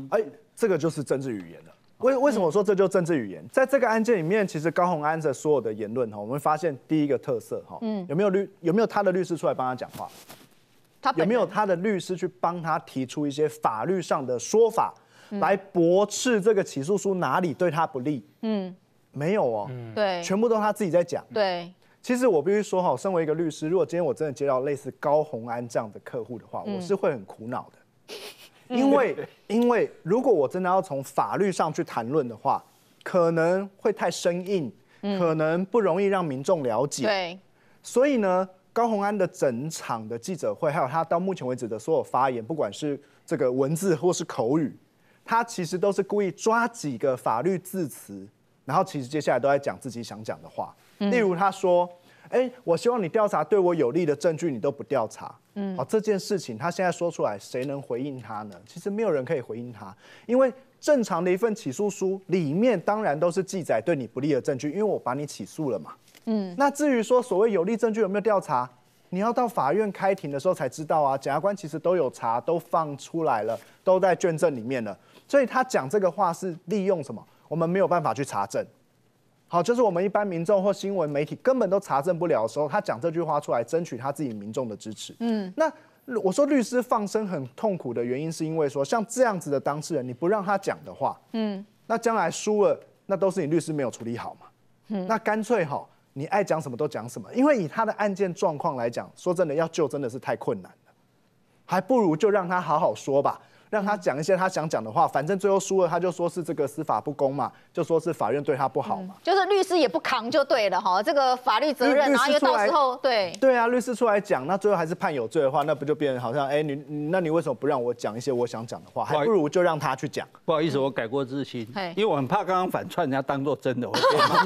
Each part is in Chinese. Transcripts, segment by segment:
这个就是政治语言了。为什么我说这就是政治语言？在这个案件里面，其实高虹安的所有的言论我们会发现第一个特色有没有他的律师出来帮他讲话？有没有他的律师去帮他提出一些法律上的说法，来驳斥这个起诉书哪里对他不利？没有哦， 对， 全部都他自己在讲。 对， 其实我必须说身为一个律师，如果今天我真的接到类似高虹安这样的客户的话，我是会很苦恼的。因为如果我真的要从法律上去谈论的话，可能会太生硬，可能不容易让民众了解。 对， 所以呢，高虹安的整场的记者会，还有他到目前为止的所有发言，不管是这个文字或是口语，他其实都是故意抓几个法律字词，然后其实接下来都在讲自己想讲的话。例如他说：“我希望你调查对我有利的证据，你都不调查。”这件事情他现在说出来，谁能回应他呢？其实没有人可以回应他，因为正常的一份起诉书里面当然都是记载对你不利的证据，因为我把你起诉了嘛。那至于说所谓有利证据有没有调查，你要到法院开庭的时候才知道啊。检察官其实都有查，都放出来了，都在卷证里面了。所以他讲这个话是利用什么？我们没有办法去查证。好，就是我们一般民众或新闻媒体根本都查证不了的时候，他讲这句话出来，争取他自己民众的支持。那我说律师放生很痛苦的原因，是因为说像这样子的当事人，你不让他讲的话，那将来输了，那都是你律师没有处理好嘛。那干脆你爱讲什么都讲什么，因为以他的案件状况来讲，说真的要救真的是太困难了，还不如就让他好好说吧。让他讲一些他想讲的话，反正最后输了，他就说是这个司法不公嘛，就说是法院对他不好嘛。 就是律师也不扛就对了这个法律责任，然后因为到时候对啊，律师出来讲，那最后还是判有罪的话，那不就变成好像那你为什么不让我讲一些我想讲的话，还不如就让他去讲。 不好意思，我改过自新，因为我很怕刚刚反串人家当做真的，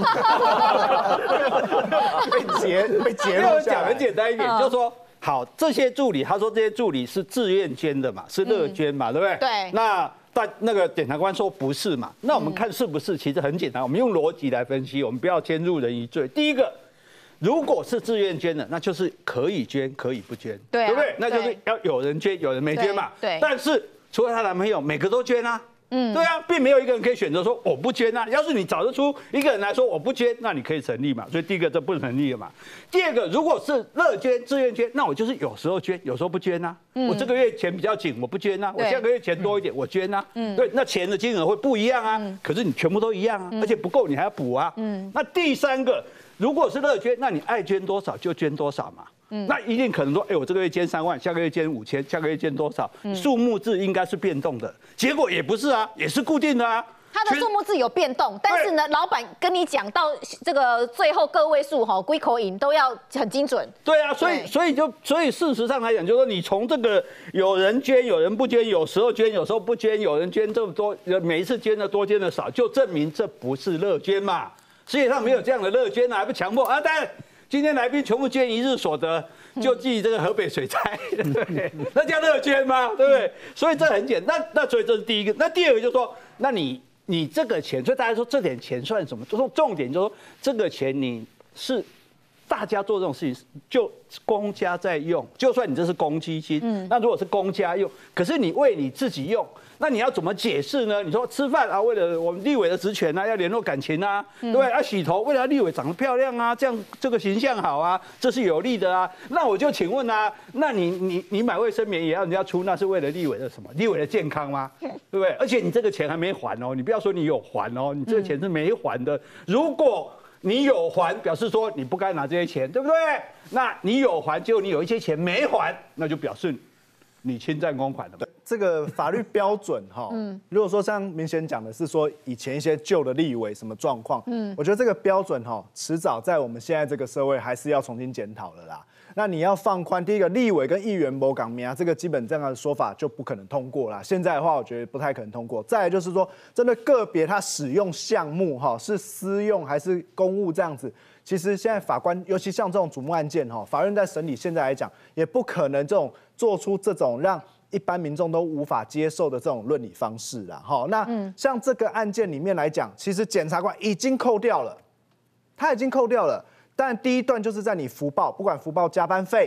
被截录下来。因为我讲很简单一点，就是说。好，这些助理，他说这些助理是自愿捐的嘛，是乐捐嘛，对不对？ 对。 那个检察官说不是嘛，那我们看是不是？其实很简单，我们用逻辑来分析，我们不要先入人于罪。第一个，如果是自愿捐的，那就是可以捐，可以不捐， 对不对？那就是要有人捐，有人没捐嘛。 对。 但是除了她男朋友，每个都捐啊。对啊，并没有一个人可以选择说我不捐啊。要是你找得出一个人来说我不捐，那你可以成立嘛。所以第一个这不成立了嘛。第二个，如果是乐捐、自愿捐，那我就是有时候捐，有时候不捐啊。我这个月钱比较紧，我不捐啊。我下个月钱多一点，我捐啊。对，那钱的金额会不一样啊。可是你全部都一样啊，而且不够你还要补啊。那第三个，如果是乐捐，那你爱捐多少就捐多少嘛。那一定可能说，我这个月捐3万，下个月捐5000，下个月捐多少？数目字应该是变动的，结果也不是啊，也是固定的啊。 它的数目字有变动，但是呢，老板跟你讲到这个最后个位数归口音都要很精准。 对啊，所以事实上来讲，就是说你从这个有人捐，有人不捐，有时候捐，有时候不捐，有人捐这么多，每一次捐的多，捐的少，就证明这不是乐捐嘛。世界上没有这样的乐捐啊，还不强迫啊？当然。今天来宾全部捐1日所得，救济这个河北水灾，对，那叫乐捐吗？对不对？所以这很简单。那所以这是第一个。那第二个就是说，那你这个钱，所以大家说这点钱算什么？就说重点就是说，这个钱你是大家做这种事情，就公家在用，就算你这是公积金，那如果是公家用，可是你为你自己用。那你要怎么解释呢？你说吃饭啊，为了我们立委的职权啊，要联络感情啊，对不对？啊，洗头为了立委长得漂亮啊，这样这个形象好啊，这是有利的啊。那我就请问啊，那你买卫生棉也要人家出，那是为了立委的什么？立委的健康吗？对不对？而且你这个钱还没还哦，你不要说你有还哦，你这个钱是没还的。如果你有还，表示说你不该拿这些钱，对不对？那你有还，结果你有一些钱没还，那就表示你侵占公款了嘛。 这个法律标准如果说像明显讲的是说以前一些旧的立委什么状况，我觉得这个标准迟早在我们现在这个社会还是要重新检讨了啦。那你要放宽，第一个立委跟议员没港名啊，这个基本这样的说法就不可能通过啦。现在的话，我觉得不太可能通过。再来就是说，针对个别他使用项目是私用还是公务这样子。其实现在法官，尤其像这种瞩目案件法院在审理，现在来讲也不可能做出这种让一般民众都无法接受的这种论理方式啦。那像这个案件里面来讲，其实检察官已经扣掉了，他已经扣掉了。但第一段就是在你福报，不管福报加班费、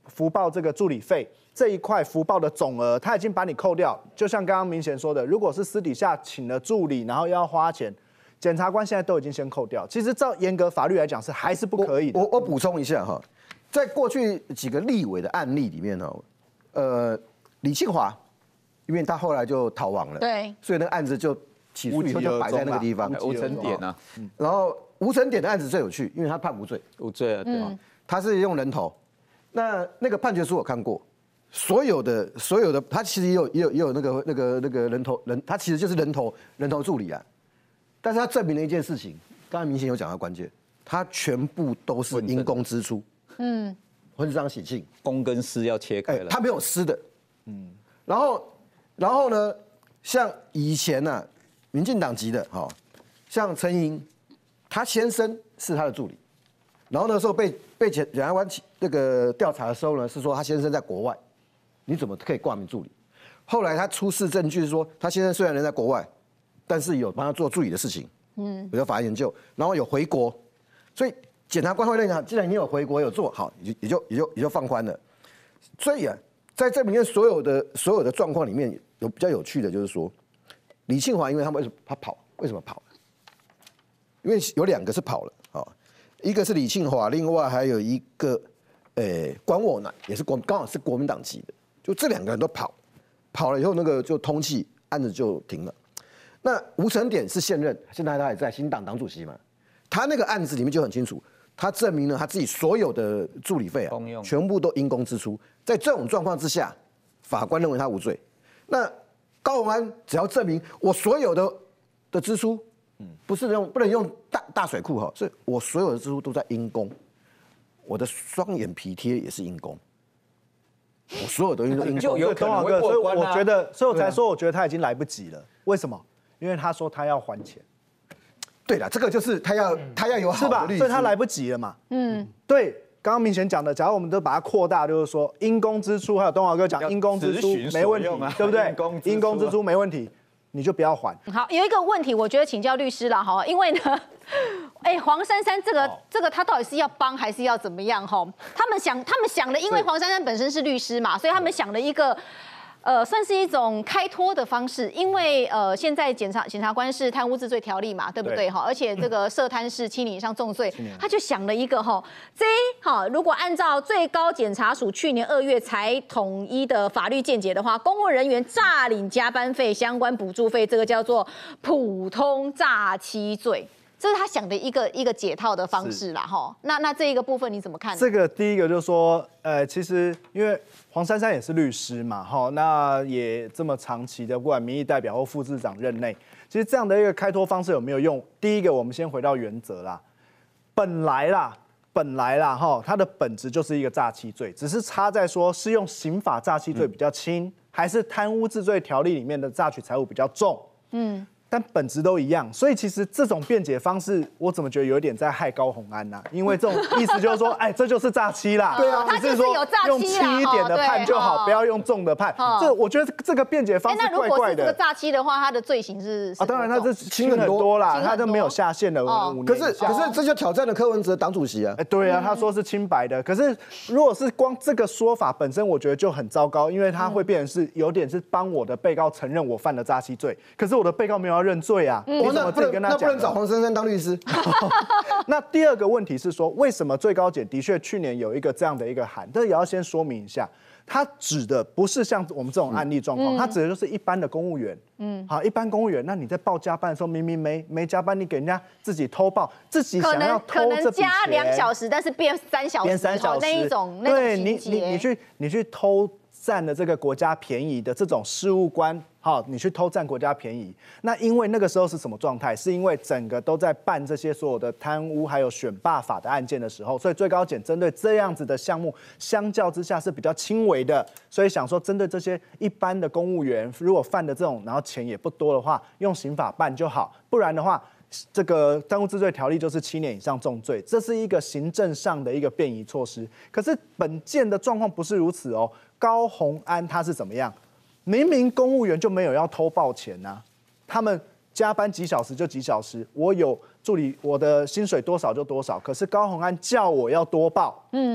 福报这个助理费这一块福报的总额，他已经把你扣掉。就像刚刚明贤说的，如果是私底下请了助理，然后要花钱，检察官现在都已经先扣掉。其实照严格法律来讲是还是不可以的。 我补充一下哈，在过去几个立委的案例里面呢，李庆华，因为他后来就逃亡了， 对， 所以那个案子就起诉以后就摆在那个地方， 无成典啊。 然后吴成典的案子最有趣，因为他判无罪， 无罪啊，对。 他是用人头，那个判决书我看过，所有的，他其实也有那个人头，他其实就是人头助理啊，但是他证明了一件事情，刚才明显有讲到关键，他全部都是因公支出，混账喜庆， 公跟私要切开了， 他没有私的，然后呢，像以前呢，民进党籍的像陈莹，他先生是他的助理。然后那时候被检察官那个调查的时候呢，是说他先生在国外，你怎么可以挂名助理？后来他出示证据是说，他先生虽然人在国外，但是有帮他做助理的事情，比如法医研究，然后有回国，所以检察官会认为，既然你有回国有做好，也就放宽了。所以啊，在这里面所有的状况里面，有比较有趣的就是说，李庆华因为他为什么跑？因为有2个是跑了一个是李庆华，另外还有一个，关沃乃也是刚好是国民党籍的，就这2个人都跑了以后，那个就通缉，案子就停了。那吴成典是现任，现在他也在新党党主席嘛，他那个案子里面就很清楚，他证明了他自己所有的助理费啊，全部都因公支出，在这种状况之下，法官认为他无罪。那高虹安只要证明我所有的支出。不能用大水库所以我所有的支出都在因公，我的双眼皮贴也是因公，我所有的东西都因公。 就有可能会过关啊。 所以我才说，我觉得他已经来不及了。为什么？因为他说他要还钱。 对了，这个就是他要有好的律师， 所以他来不及了嘛。对。刚刚明显讲的，假如我们都把它扩大，就是说因公支出，还有东华哥讲因公支出没问题，对不对？因公支出没问题。你就不要还。好， 有一个问题，我觉得请教律师了哈，因为呢，黄珊珊这个他到底是要帮还是要怎么样哈？他们想的，因为黄珊珊本身是律师嘛，所以他们想了一个。算是一种开脱的方式，因为现在检察官是贪污治罪条例嘛，对不对哈？而且这个涉贪是7年以上重罪，他就想了一个如果按照最高检察署去年2月才统一的法律见解的话，公务人员诈领加班费、相关补助费，这个叫做普通诈欺罪。这是他想的一个解套的方式啦，那这一个部分你怎么看？ 这个第一个就是说，其实因为黄珊珊也是律师嘛，那也这么长期的，不管民意代表或副市长任内，其实这样的一个开脱方式有没有用？第一个，我们先回到原则啦，本来啦，它的本质就是一个诈欺罪，只是差在说是用刑法诈欺罪比较轻，还是贪污治罪条例里面的诈取财物比较重。但本质都一样，所以其实这种辩解方式，我怎么觉得有点在害高虹安呐？因为这种意思就是说，这就是诈欺啦。 对啊， 只是说用轻一点的判就好，不要用重的判。这我觉得这个辩解方式怪怪的。 那如果是这个诈欺的话，他的罪行是当然他是轻很多啦，他都没有下限的5年。 可是这就挑战了柯文哲党主席啊。 对啊，他说是清白的。可是如果是光这个说法本身，我觉得就很糟糕，因为他会变成是有点是帮我的被告承认我犯了诈欺罪，可是我的被告没有要认罪啊。 那不能找黄珊珊当律师。 那第二个问题是说，为什么最高检的确去年有一个这样的一个函，这也要先说明一下，它指的不是像我们这种案例状况，它指的就是一般的公务员。好，一般公务员，那你在报加班的时候，明明没加班，你给人家自己偷报，自己想要偷这笔钱， 加2小时，但是变3小时，那一种对你去偷占了这个国家便宜的这种事务官，你去偷占国家便宜，那因为那个时候是什么状态？是因为整个都在办这些所有的贪污还有选罢法的案件的时候，所以最高检针对这样子的项目，相较之下是比较轻微的，所以想说针对这些一般的公务员，如果犯的这种，然后钱也不多的话，用刑法办就好，不然的话。这个贪污治罪条例就是7年以上重罪，这是一个行政上的一个便宜措施。可是本件的状况不是如此哦。高虹安他是怎么样？明明公务员就没有要偷报钱啊，他们加班几小时就几小时，我有助理，我的薪水多少就多少。可是高虹安叫我要多报，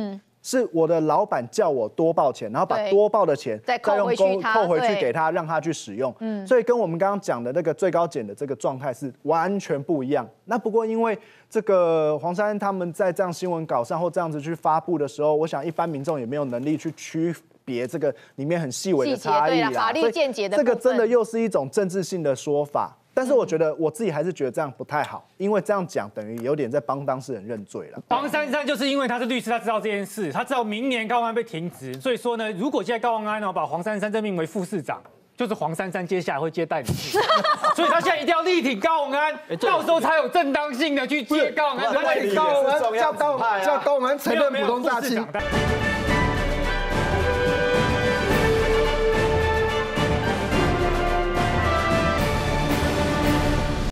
是我的老板叫我多报钱，然后把对多报的钱再扣回去他扣回去对给他，让他去使用。所以跟我们刚刚讲的那个最高检的这个状态是完全不一样。那不过因为这个黄珊珊他们在这样新闻稿上或这样子去发布的时候，我想一般民众也没有能力去区别这个里面很细微的差异啦， 法律见解的这个部分真的又是一种政治性的说法。但是我觉得我自己还是觉得这样不太好，因为这样讲等于有点在帮当事人认罪了。 黄珊珊就是因为他是律师，他知道这件事，他知道明年高虹安被停职，所以说呢，如果现在高虹安呢把黄珊珊任命为副市长，就是黄珊珊接下来会接代理市长，所以他现在一定要力挺高虹安，到时候才有正当性的去接高虹安的位置。 高虹安叫高虹安承认股东诈欺。